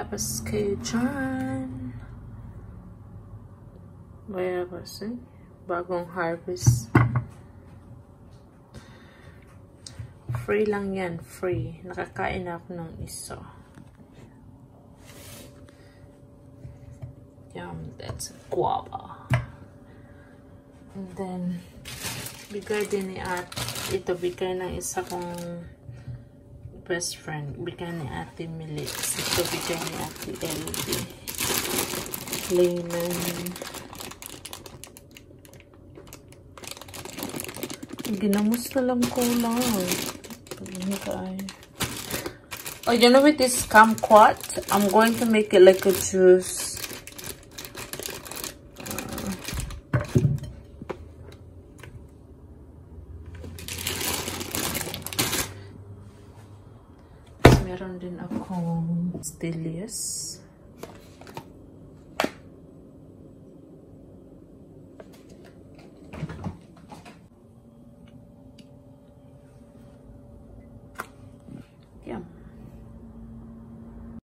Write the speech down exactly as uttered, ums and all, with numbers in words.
bayabas kayo dyan. Bayabas eh. Bagong harvest. Free lang yan. Free. Nakakain ako ng isa. Yum. That's guava. And then, bigay din ni at ito, bigay ng isa kong best friend. Bigay ni Ate Milits. Ito, bigay ni Ate L B. Lemon. Ginamos na lang ko lang. Oh, you know with this kumquat? I'm going to make it like a juice. Meron din akong Stelios.